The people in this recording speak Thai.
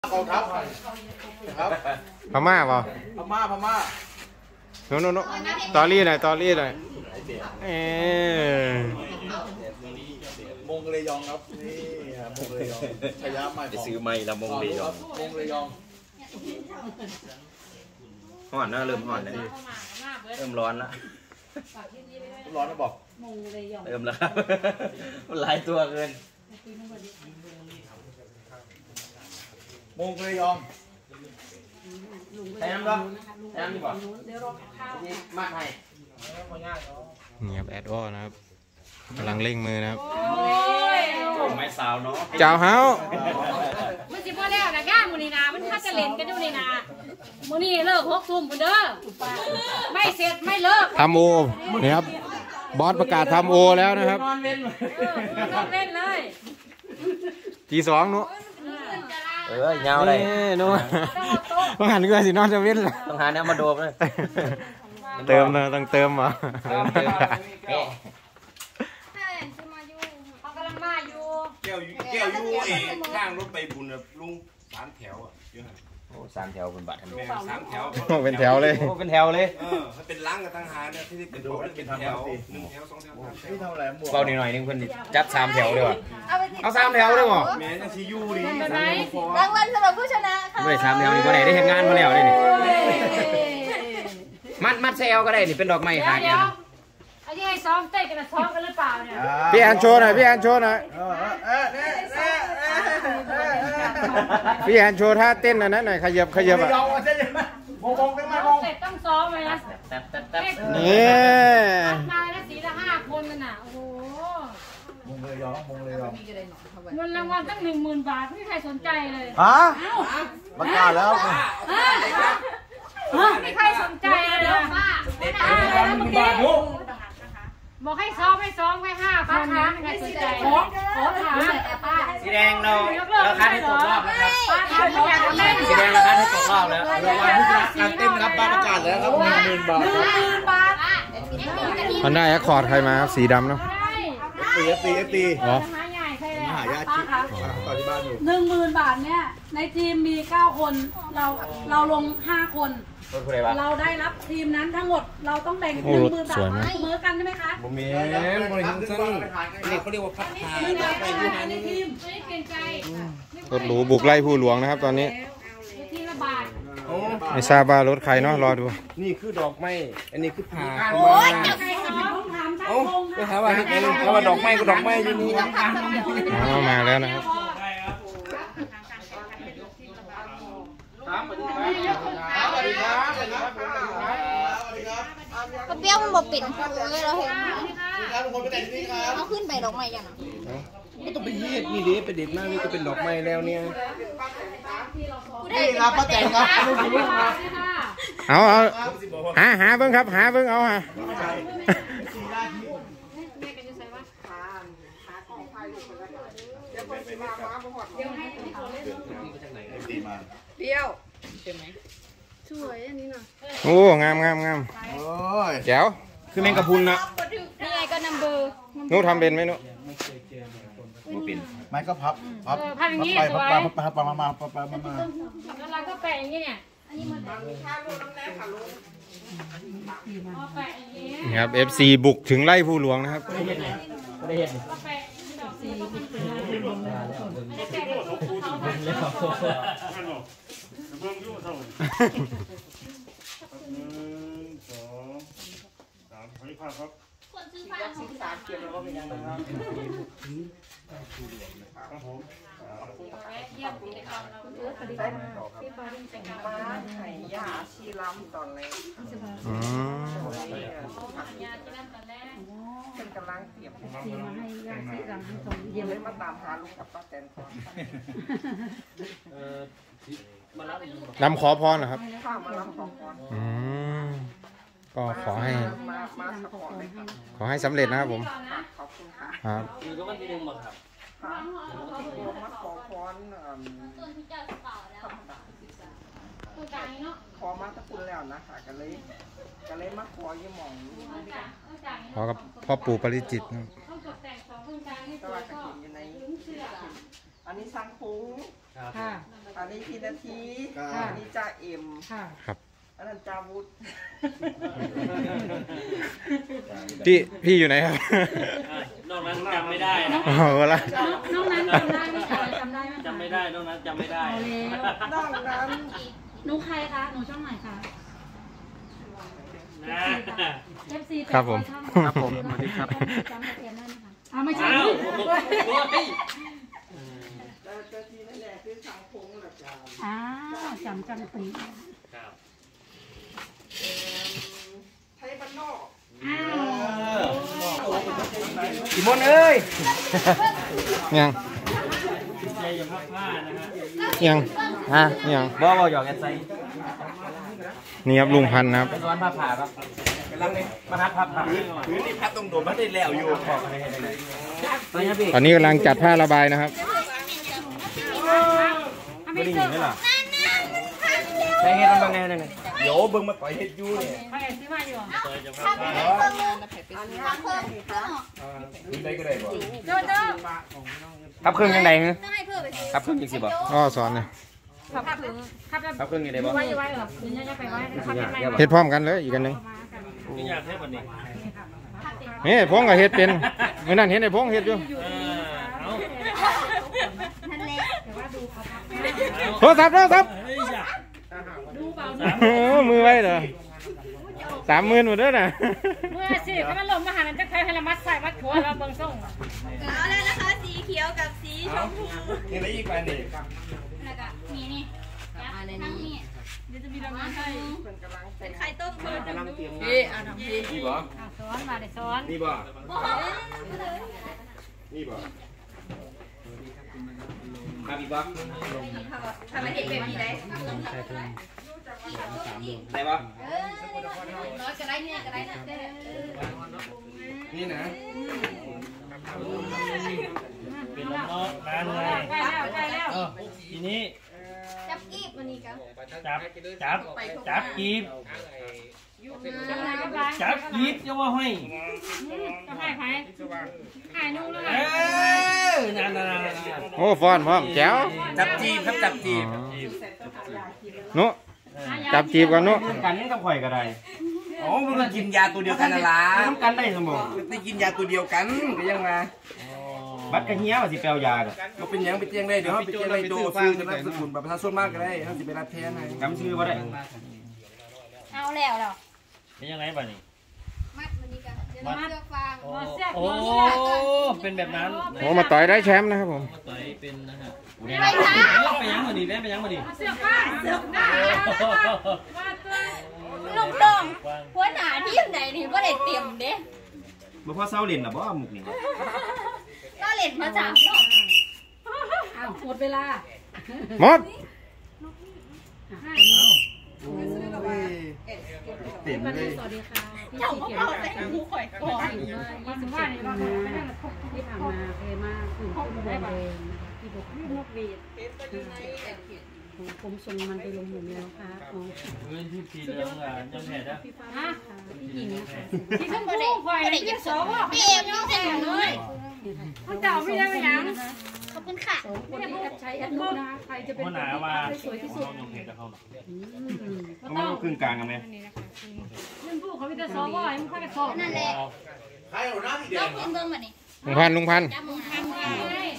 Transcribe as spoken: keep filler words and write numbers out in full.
กองทัพครับพม่าเปล่าพม่าพม่าโน้โน้โน้ตอรี่หน่อยตอรี่หน่อยเออมงเลยองครับนี่มงเลยองชายาใหม่จะซื้อใหม่ละมงเลยองมงเลยองห่อนนะเริ่มห่อนเลยเริ่มร้อนละร้อนนะบอกเริ่มแล้วมันหลายตัวเกินมงเลยองใช้น้ำร้อนใช้น้ำดีกว่ามากให้เงียบแอดอ้อนะครับกำลังเร่งมือนะครับไม้สาวเนาะเจ้าเฮามันสิพอแล้วนะย่ามูนีนามันถ้าจะเล่นกันอยู่นี่นามูนี่เลิกหกทุ่มคนเด้อไม่เสร็จไม่เลิกทำโอนี่ครับบอสประกาศทำโอแล้วนะครับนอนเล่นนอนเล่นเลยทีสองนู้เออเงาเลยนู้ต้องหันเงื่อนสินอนจะเว้นต้องหาเนี้ยมาโดมเลยเติมเลยต้องเติมเหรอเติมเติมเขากำลังมาอยู่แก้วแก้วยูเองข้างรถไปบุญลุงสามแถวอ่ะเยอะโอ้สามแถวเป็นบัตรทำไมสามแถวเป็นแถวเลยเป็นแถวเลยเออเป็นล้างกับตั้งหาเนี่ยที่นี่เป็นโดดเป็นแถวหนึ่งแถวสองแถวสามแถวที่ทำอะไรหมดเบาหน่อยนึงเพื่อนจัดสามแถวเลยว่ะเอาสามแถวเลยว่ะแม่จะซียูดิรางวัลสำหรับผู้ชนะค่ะไม่ได้สามแถวนี่ก็ได้ได้เห็นงานมาแล้วเลยนี่มัดมัดเซลก็ได้นี่เป็นดอกไม้หายกันไอ้ที่ให้ซ้อมเต้นกันซ้อมกันหรือเปล่าเนี่ยพี่แอนโชว์หน่อยพี่แอนโชว์หน่อยพี่แอนโชว์ท่าเต้นอันนั้นหน่อยขยับขยับอ่ะมงมงได้ไหมมงเสร็จต้องซ้อมเลยนะนี่มาแล้วสีละห้าคนกันน่ะโอ้โหมงเลยยองมงเลยยองเงินรางวัลตั้งหนึ่งหมื่นบาทไม่มีใครสนใจเลยฮะประกาศแล้วไม่มีใครสนใจเลยบอกให้ซ้อมให้ซ้อมให้ห้าพันนะไม่ใครสนใจขอขอถามสีแดงเราราคาที่ตกรอบนะครับสีแดงราคาที่ตกรอบแล้วรางวัลผู้ชนะการเต้นครับประกาศแล้วครับหนึ่งหมื่นบาทหนึ่งหมื่นบาทมันได้แอคคอร์ดใครมาสีดำเนาะเอฟตีเอฟตีเหรอหายาชีต่อที่บ้านอยู่หนึ่งหมื่นบาทเนี่ยในทีมมีเก้าคนเราเราลงห้าคนเราได้รับทีมนั้นทั้งหมดเราต้องแบ่งหนึ่งหมื่นบาทเสมอกันใช่ไหมคะผมมีบริหารสั้นนี่เขาเรียกว่าพัฒนาในทีมไม่เปลี่ยนใจรถหรูบุกไล่ผู้หลวงนะครับตอนนี้ทีละบาทไม่ทราบว่ารถใครเนาะรอดูนี่คือดอกไม้อันนี้คือผ่าโอ้ยจะใครซ้อมถามช่างพงนะถามว่าที่ไหนถามว่าดอกไม้ก็ดอกไม้อยู่นี่มามาแล้วนะครับเปรี้ยวมันบอกปิดเลยเราเห็นเขาขึ้นไปดอกไม้ยังไม่ต้องไปเย็ดนี่ดิไปเด็ดมากนี่ก็เป็นดอกไม้แล้วเนี่ยนี่ครับป้าแตงครับเอาเอาหาหาเบิ้งครับหาเบิ้งเอาฮะเปรี้ยวใช่ไหมสวยอันนี้นะโอ้งามงามงามแจ๋วคือแมงกะพรุนนะนี่ไงก็นัมเบอร์นู้ทำเป็นไหมนู้ไม้ก็พับพับพับอย่างนี้ไปพับไปพับไปพับไปมามาพับไปมามาแล้วเราก็แปะอย่างนี้เนี่ยนี่ครับ เอฟ ซี บุกถึงไล่ผู้หลวงนะครับได้เห็นคนซื้อผ้าของสามเกียร์ก็เป็นยังไงครับครับผมเยี่ยมดีเลยครับคุณเอิร์ธปฏิบัติที่บริษัทมาไข่ยาชีล้ำตอนแรกอืมยาชีล้ำตอนแรกเป็นกำลังเตรียมซีมาให้ยาชีล้ำให้ตรงเยี่ยมเลยมาตามหาลุงกับป้าแตนก่อนนำขอพรนะครับข้ามาล้ำขอพรอืมก็ขอให้ขอให้สำเร็จนะครับผมขอบคุณค่ะครับคือก็มันที่หนึ่งหมดครับมาขอพรขอมาตะกุนแล้วนะคะกันเลยกันเลยมาขอยี่หม่องขอกับพ่อปู่ปริจิตรนะก็ว่าจะกินอยู่ในอันนี้สังคุ้งค่ะอันนี้พี่นาทีอันนี้จ่าเอ็มค่ะครับอันนั้นจ่าวุฒิพี่พี่อยู่ไหนครับนอกนั้นจำไม่ได้นะอ๋อละน้องนั้นจำได้ไหมคะจำได้ไหมคะจำไม่ได้นอกนั้นจำไม่ได้เอาแล้วนอกนั้นหนูใครคะหนูช่องไหนคะนะเอฟซีครับผมครับผมสวัสดีครับจำทะเบียนได้ไหมคะอ่าไม่ใช่อ้าวโอ้ยแต่แต่ทีนั่นแหละคือสังคมหลักการอ้าวจำจำปีครับไทยบ้านนอกอ้าวอีมนเอ้ยยังใจอย่าพับผ้านะฮะยังฮะยังบ่บ่หยอกแอดไซนี่ครับลุงพันธุ์นะครับเป็นร้อนผ้าผ่าครับกำลังนี่มาฮัดผ้าผ่าพื้นนี่พัดตรงโดนพัดได้แล้วอยู่ตอนนี้พี่ตอนนี้กำลังจัดผ้าระบายนะครับไม่ได้ยินไหมล่ะใช้เฮ็ดมันบางแน่เลยเดี๋ยวเบิ่งมาต่อยเฮ็ดยูเนี่ยใครซื้อมาอยู่ซอยจะพับผ้าได้ก็ได้บ่เจ้าเจ้าพับเครื่องยังไงฮะพับเครื่องยังสิบ่อ้อสอนเนี่ยขับขับขับพับเครื่องยังไงบ่ไว้ไว้เหรอยืนยันจะไปไว้ขับยังไงเฮ็ดพร้อมกันเลยอีกอันหนึงไม่อยากให้วันนี้นี่พงกับเฮ็ดเป็นเมื่อนั้นเห็นไอ้พงเฮ็ดอยู่เออเอาโทรศัพท์โทรศัพท์เฮ้ยอย่าโอ้มือไว้เหรอสามหมื่นหมดเด้อน่ะเมื่อสิเขามันหล่มมาหานันจะใครให้ละมัดใส่มัดหัวเราเบิ่งส่งเอาแล้วนะคะสีเขียวกับสีชมพูนี่ได้อีกไปนี่แล้วก็มีนี่ทั้งนี้เดี๋ยวจะมีรางวัลให้เป็นไข่ต้มเพิ่มพี่อ่านพี่นี่บ่สอนมาได้สอนนี่บ่นี่บ่ครับอีกบ่ทำไมเห็นแบบนี้ได้ได้บ่เออน้อยก็ได้เนี่ยก็ได้นะเด้อนี่นะเป็นน้องๆร้านเลยใกล้แล้วใกล้แล้วทีนี้จับกีบมันนี่กันจับจับจับกีบจับไหนก็ไปจับกีบจะว่าให้จะให้ใครให้นุ่งแล้วเอไงอนั่นนั่นโอ้ฟอนพร้อมแจ๋วจับจีบครับจับจีบนุจับจีบก่อนนุกันนี่กับข่อยก็ได้อ๋อมันก็กินยาตัวเดียวกันน่ะล่ะน้ำกันได้สมองได้กินยาตัวเดียวกันก็ยังมาบัดกระเฮียว่าสิแปลยากันบ่เป็นหยังไปเตียงได้เดี๋ยวเฮาไปเตียงได้โตซื้อกันนามสกุลบัตรประชาชนมากก็ได้เฮาสิไปรับแทนให้จำชื่อว่าได้เอาแล้วแล้วเป็นยังไงบ้านี่มัดมันนี่กันเดี๋ยวเราเลือกฟางโอ้เป็นแบบนั้นโอ้มาต่อยได้แชมป์นะครับผมต่อยเป็นนะฮะไปนะไปยังมาดิเล่นไปยังมาดิเสื้อผ้าเสื้อหน้าว่าตัวลุงดงหัวหน้าทีมไหนนี่ก็ได้เตรียมเด้บ่พอเศร้าเล่นหรอบ่มุกนี่ก็เล่นมาสามรอบอ้าวหมดเวลาหมดเต็มเลยสวัสดีค่ะพี่เจ้าสีพวกเขียวเราแต่หูข่อยก่อนยี่สิบว่านี่เราไม่ได้มาที่ผ่านมาเคยมากถึงที่บริเวณที่บอกนกบีดผมส่งมันไปลงหมุนแล้วค่ะอ๋อพื้นที่สีเหลืองอ่ะยังแผ่ได้พี่ฟ้าค่ะพี่หญิงนะคะที่ขึ้นมาได้ก็ได้ยินสองพี่เอ็มนี่แต่เลยเขาเจ้าไม่ได้ไหมยังขอบคุณค่ะคนที่แอดใช้แอดลูกนะคะใครจะเป็นหัวหน้าว่าสวยที่สุดยังแผ่ได้เขาหรอก็มันต้องครึ่งกลางกันไหมเรื่องผู้เขาไม่ได้สอบว่ามึงค่อยไปสอบนั่นแหละใครเอาหน้าพี่แดต้อง งคุณเบิ่งมานี่ลุงพันธุ์ลุงพันธุ์จับมือทำไว้